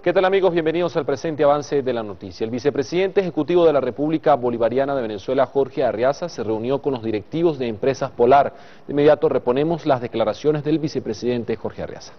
¿Qué tal, amigos? Bienvenidos al presente avance de la noticia. El vicepresidente ejecutivo de la República Bolivariana de Venezuela, Jorge Arriaza, se reunió con los directivos de Empresas Polar. De inmediato reponemos las declaraciones del vicepresidente Jorge Arriaza.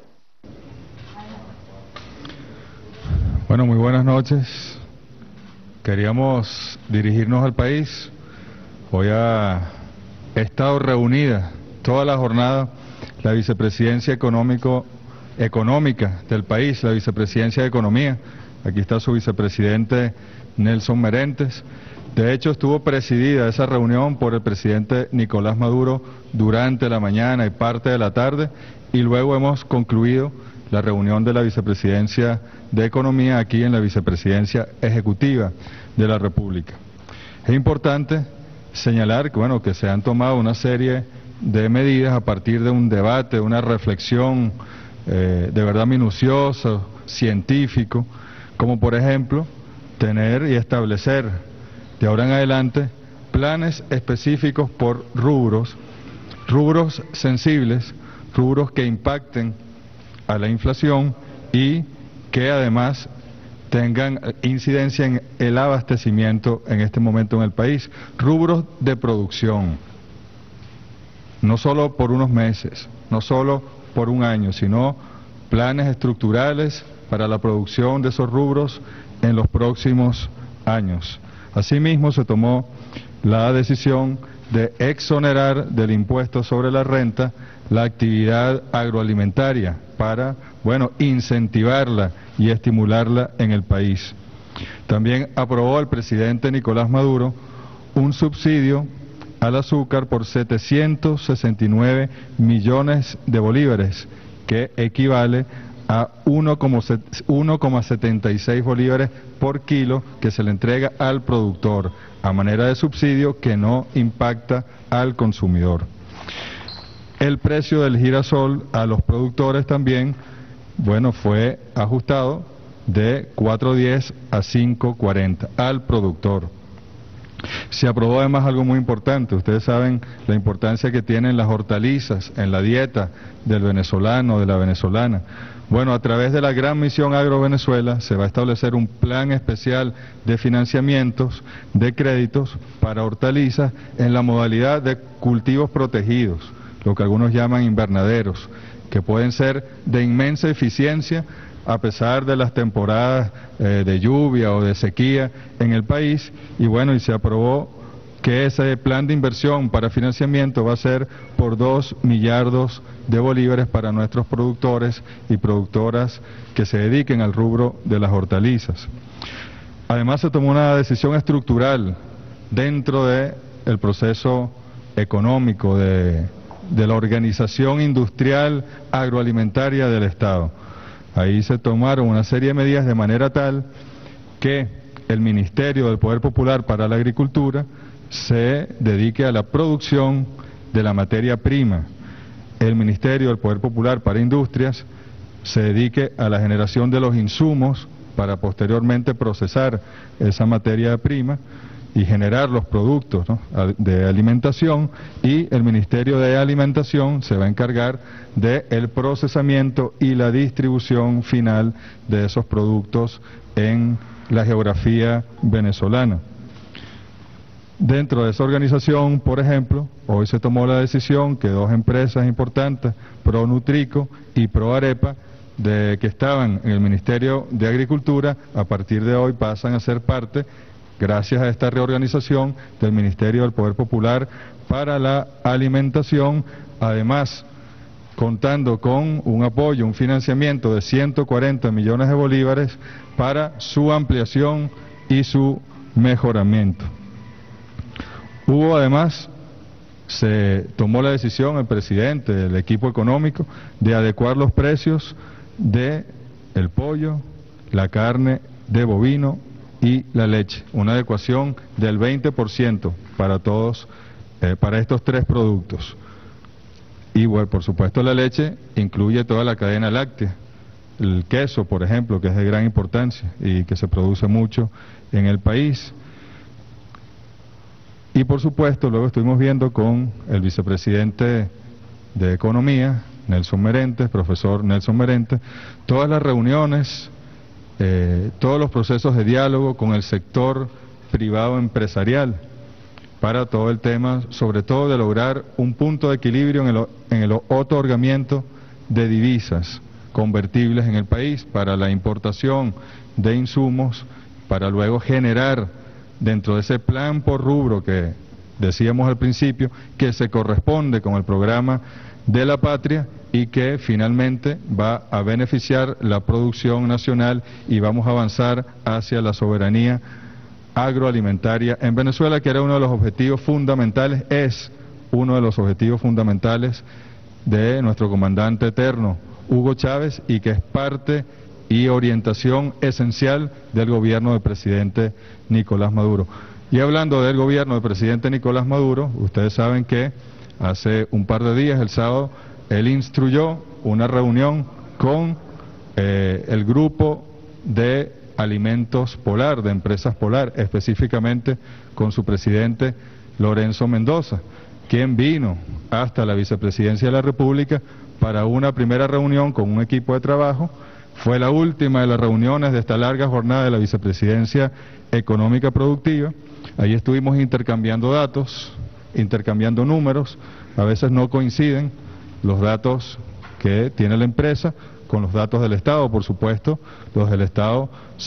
Bueno, muy buenas noches. Queríamos dirigirnos al país. Hoy ha estado reunida toda la jornada la vicepresidencia económica del país, la vicepresidencia de Economía. Aquí está su vicepresidente Nelson Merentes. De hecho, estuvo presidida esa reunión por el presidente Nicolás Maduro durante la mañana y parte de la tarde, y luego hemos concluido la reunión de la vicepresidencia de Economía aquí en la vicepresidencia ejecutiva de la República. Es importante señalar que, bueno, que se han tomado una serie de medidas a partir de un debate, una reflexión de verdad minucioso, científico, como por ejemplo tener y establecer de ahora en adelante planes específicos por rubros sensibles, rubros que impacten a la inflación y que además tengan incidencia en el abastecimiento en este momento en el país. Rubros de producción, no solo por unos meses, no solo por un año, sino planes estructurales para la producción de esos rubros en los próximos años. Asimismo, se tomó la decisión de exonerar del impuesto sobre la renta la actividad agroalimentaria para, bueno, incentivarla y estimularla en el país. También aprobó el presidente Nicolás Maduro un subsidio al azúcar por 769 millones de bolívares, que equivale a 1,76 bolívares por kilo que se le entrega al productor, a manera de subsidio que no impacta al consumidor. El precio del girasol a los productores también, bueno, fue ajustado de 4.10 a 5.40 al productor. Se aprobó además algo muy importante. Ustedes saben la importancia que tienen las hortalizas en la dieta del venezolano, de la venezolana. Bueno, a través de la Gran Misión Agro Venezuela se va a establecer un plan especial de financiamientos, de créditos para hortalizas en la modalidad de cultivos protegidos, lo que algunos llaman invernaderos, que pueden ser de inmensa eficiencia a pesar de las temporadas de lluvia o de sequía en el país, y bueno, y se aprobó que ese plan de inversión para financiamiento va a ser por 2 millardos de bolívares para nuestros productores y productoras que se dediquen al rubro de las hortalizas. Además, se tomó una decisión estructural dentro del proceso económico de la organización industrial agroalimentaria del Estado. Ahí se tomaron una serie de medidas de manera tal que el Ministerio del Poder Popular para la Agricultura se dedique a la producción de la materia prima. El Ministerio del Poder Popular para Industrias se dedique a la generación de los insumos para posteriormente procesar esa materia prima y generar los productos, ¿no?, de alimentación, y el Ministerio de Alimentación se va a encargar del procesamiento y la distribución final de esos productos en la geografía venezolana. Dentro de esa organización, por ejemplo, hoy se tomó la decisión que 2 empresas importantes, ProNutrico y ProArepa, que estaban en el Ministerio de Agricultura, a partir de hoy pasan a ser parte, gracias a esta reorganización, del Ministerio del Poder Popular para la Alimentación, además contando con un apoyo, un financiamiento de 140 millones de bolívares para su ampliación y su mejoramiento. Hubo además, se tomó la decisión, el presidente del equipo económico, de adecuar los precios del pollo, la carne de bovino y la leche, una adecuación del 20% para todos, para estos 3 productos. Y bueno, por supuesto la leche incluye toda la cadena láctea, el queso, por ejemplo, que es de gran importancia y que se produce mucho en el país. Y por supuesto, luego estuvimos viendo con el vicepresidente de Economía, Nelson Merentes, profesor Nelson Merentes, todas las reuniones todos los procesos de diálogo con el sector privado empresarial para todo el tema, sobre todo de lograr un punto de equilibrio en el otorgamiento de divisas convertibles en el país para la importación de insumos, para luego generar dentro de ese plan por rubro que decíamos al principio, que se corresponde con el programa de la patria y que finalmente va a beneficiar la producción nacional y vamos a avanzar hacia la soberanía agroalimentaria en Venezuela, que era uno de los objetivos fundamentales, es uno de los objetivos fundamentales de nuestro comandante eterno, Hugo Chávez, y que es parte y orientación esencial del gobierno del presidente Nicolás Maduro. Y hablando del gobierno del presidente Nicolás Maduro, ustedes saben que hace un par de días, el sábado, él instruyó una reunión con el grupo de alimentos Polar, de empresas Polar, específicamente con su presidente Lorenzo Mendoza, quien vino hasta la vicepresidencia de la República para una primera reunión con un equipo de trabajo. Fue la última de las reuniones de esta larga jornada de la vicepresidencia económica productiva. Ahí estuvimos intercambiando datos, intercambiando números, a veces no coinciden los datos que tiene la empresa con los datos del Estado, por supuesto, los del Estado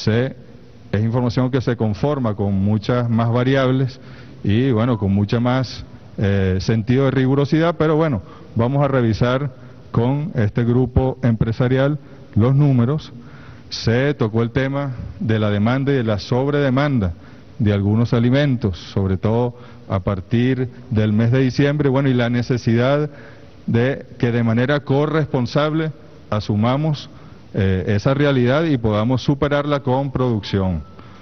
es información que se conforma con muchas más variables y bueno, con mucha más sentido de rigurosidad, pero bueno, vamos a revisar con este grupo empresarial los números. Se tocó el tema de la demanda y de la sobredemanda de algunos alimentos, sobre todo a partir del mes de diciembre, bueno, y la necesidad de que de manera corresponsable asumamos esa realidad y podamos superarla con producción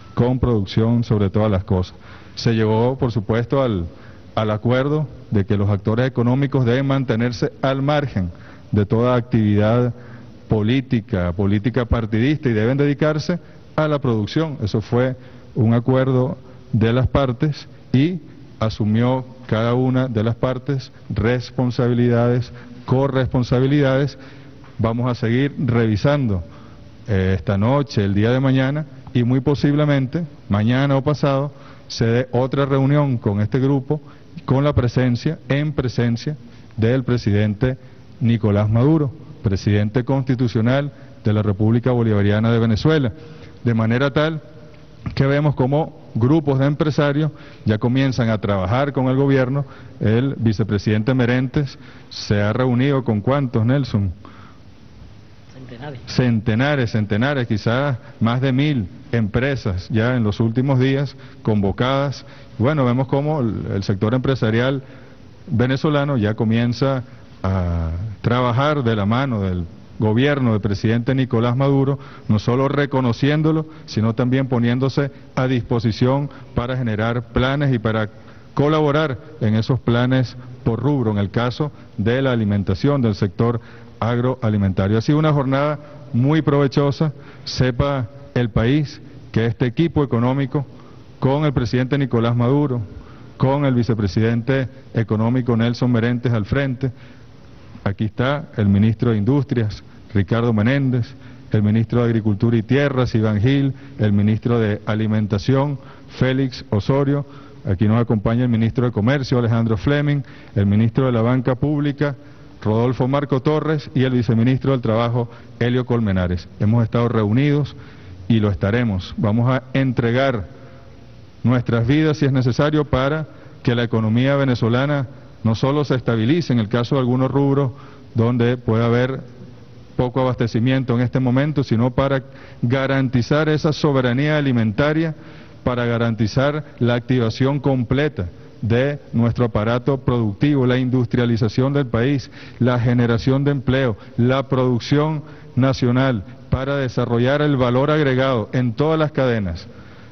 sobre todas las cosas. Se llegó, por supuesto, al acuerdo de que los actores económicos deben mantenerse al margen de toda actividad política partidista y deben dedicarse a la producción. Eso fue un acuerdo de las partes y asumió cada una de las partes responsabilidades, corresponsabilidades. Vamos a seguir revisando esta noche, el día de mañana y muy posiblemente mañana o pasado se dé otra reunión con este grupo con la presencia del presidente Nicolás Maduro, presidente constitucional de la República Bolivariana de Venezuela, de manera tal que vemos como grupos de empresarios ya comienzan a trabajar con el gobierno. El vicepresidente Merentes se ha reunido con ¿cuántos, Nelson? Centenares, quizás más de 1000 empresas ya en los últimos días convocadas. Bueno, vemos cómo el sector empresarial venezolano ya comienza a trabajar de la mano del gobierno del presidente Nicolás Maduro, no solo reconociéndolo, sino también poniéndose a disposición para generar planes y para colaborar en esos planes por rubro, en el caso de la alimentación del sector agroalimentario. Ha sido una jornada muy provechosa. Sepa el país que este equipo económico, con el presidente Nicolás Maduro, con el vicepresidente económico Nelson Merentes al frente, aquí está el ministro de Industrias, Ricardo Menéndez, el ministro de Agricultura y Tierras, Iván Gil, el ministro de Alimentación, Félix Osorio, aquí nos acompaña el ministro de Comercio, Alejandro Fleming, el ministro de la Banca Pública, Rodolfo Marco Torres, y el viceministro del Trabajo, Helio Colmenares. Hemos estado reunidos y lo estaremos. Vamos a entregar nuestras vidas si es necesario para que la economía venezolana no solo se estabilice en el caso de algunos rubros donde puede haber poco abastecimiento en este momento, sino para garantizar esa soberanía alimentaria, para garantizar la activación completa de nuestro aparato productivo, la industrialización del país, la generación de empleo, la producción nacional, para desarrollar el valor agregado en todas las cadenas.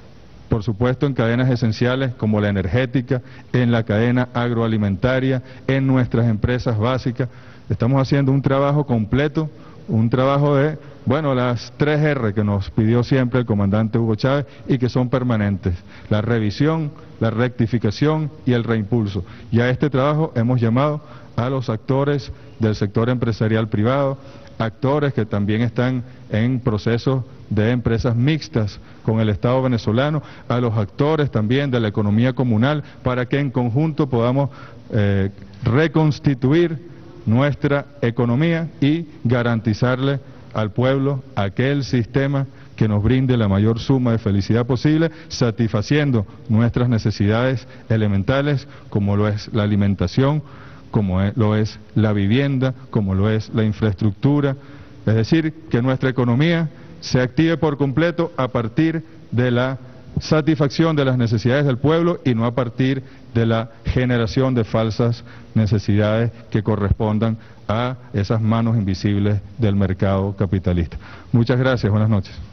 Por supuesto en cadenas esenciales como la energética, en la cadena agroalimentaria, en nuestras empresas básicas. Estamos haciendo un trabajo completo, un trabajo de, bueno, las 3R que nos pidió siempre el comandante Hugo Chávez y que son permanentes: la revisión, la rectificación y el reimpulso. Y a este trabajo hemos llamado a los actores del sector empresarial privado, actores que también están en procesos de empresas mixtas con el Estado venezolano, a los actores también de la economía comunal, para que en conjunto podamos reconstituir nuestra economía y garantizarle al pueblo aquel sistema que nos brinde la mayor suma de felicidad posible, satisfaciendo nuestras necesidades elementales, como lo es la alimentación, como lo es la vivienda, como lo es la infraestructura. Es decir, que nuestra economía se active por completo a partir de la satisfacción de las necesidades del pueblo y no a partir de la generación de falsas necesidades que correspondan a esas manos invisibles del mercado capitalista. Muchas gracias, buenas noches.